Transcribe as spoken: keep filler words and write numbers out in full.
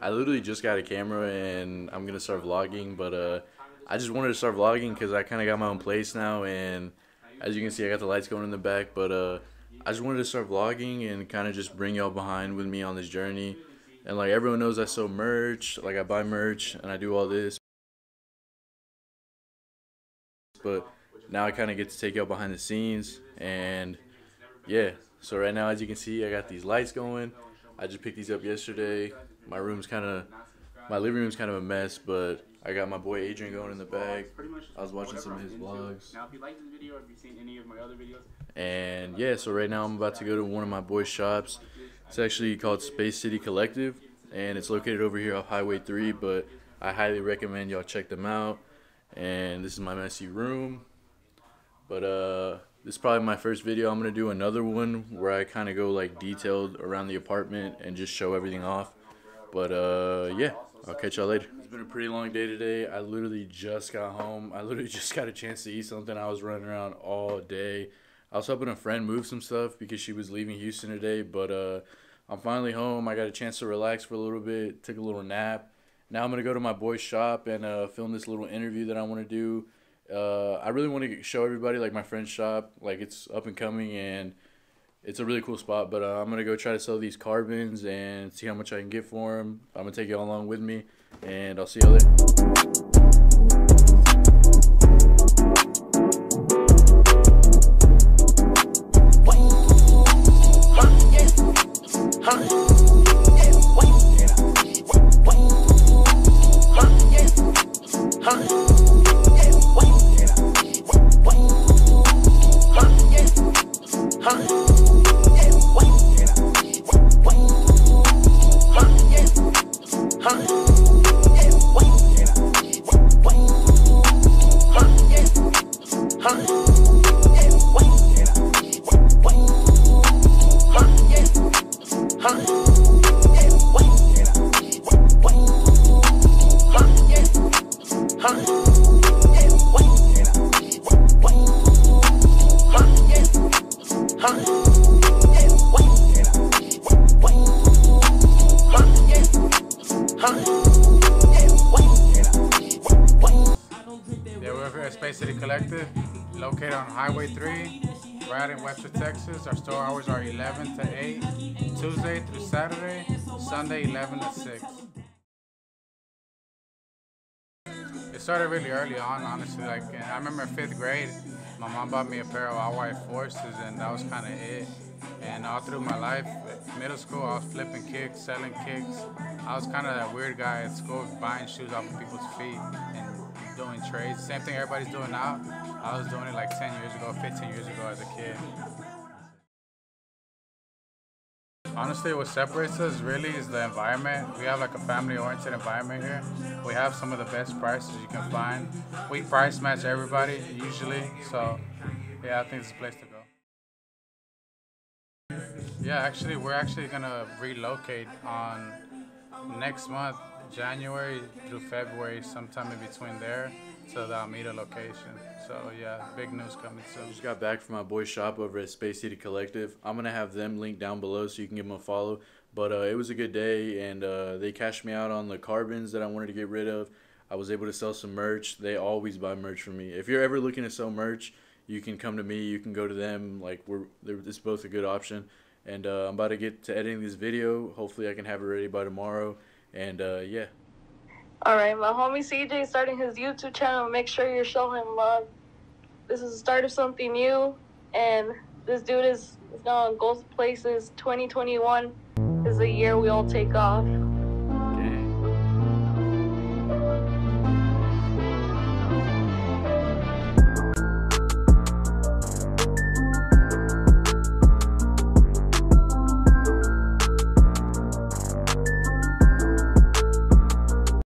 I literally just got a camera and I'm gonna start vlogging, but uh, I just wanted to start vlogging because I kind of got my own place now, and as you can see, I got the lights going in the back. But uh, I just wanted to start vlogging and kind of just bring y'all behind with me on this journey. And like everyone knows, I sell merch, like I buy merch and I do all this. But now I kind of get to take y'all behind the scenes, and yeah. So right now, as you can see, I got these lights going. I just picked these up yesterday. My room's kind of, my living room's kind of a mess, but I got my boy Adrian going in the back. I was watching some of his vlogs. Now, if you like this video, or if you've seen any of my other videos. And yeah, so right now I'm about to go to one of my boys' shops. It's actually called Space City Collective, and it's located over here off Highway three, but I highly recommend y'all check them out. And this is my messy room. But uh, this is probably my first video. I'm going to do another one where I kind of go like detailed around the apartment and just show everything off. But uh, yeah, I'll catch y'all later. It's been a pretty long day today. I literally just got home. I literally just got a chance to eat something. I was running around all day. I was helping a friend move some stuff because she was leaving Houston today. But uh, I'm finally home. I got a chance to relax for a little bit, took a little nap. Now I'm going to go to my boy's shop and uh, film this little interview that I want to do. Uh, I really want to show everybody like my friend's shop. Like, it's up and coming and it's a really cool spot. But uh, I'm going to go try to sell these carbons and see how much I can get for them. I'm going to take you all along with me, and I'll see y'all there. Yeah, we're here at Space City Collective, located on Highway three, right in Webster, Texas. Our store hours are eleven to eight, Tuesday through Saturday, Sunday eleven to six. It started really early on, honestly. Like, I remember in fifth grade, my mom bought me a pair of all white forces, and that was kind of it. And all through my life, middle school, I was flipping kicks, selling kicks. I was kind of that weird guy at school, buying shoes off of people's feet and doing trades. Same thing everybody's doing now. I was doing it like ten years ago, fifteen years ago as a kid. Honestly, what separates us really is the environment. We have like a family-oriented environment here. We have some of the best prices you can find. We price match everybody usually, so yeah, I think it's a place to go. Yeah, actually, we're actually gonna relocate on next month, January through February, sometime in between there, to the Alameda location. So yeah, big news coming soon. Just got back from my boy's shop over at Space City Collective. I'm gonna have them linked down below so you can give them a follow. But uh, it was a good day, and uh, they cashed me out on the carbons that I wanted to get rid of. I was able to sell some merch. They always buy merch from me. If you're ever looking to sell merch, you can come to me. You can go to them. Like, we're, it's both a good option. And uh, I'm about to get to editing this video. Hopefully I can have it ready by tomorrow. And uh, yeah. Alright, my homie C J starting his YouTube channel. Make sure you're showing him love. This is the start of something new. And this dude is, is now on Ghost Places. twenty twenty-one is the year we all take off.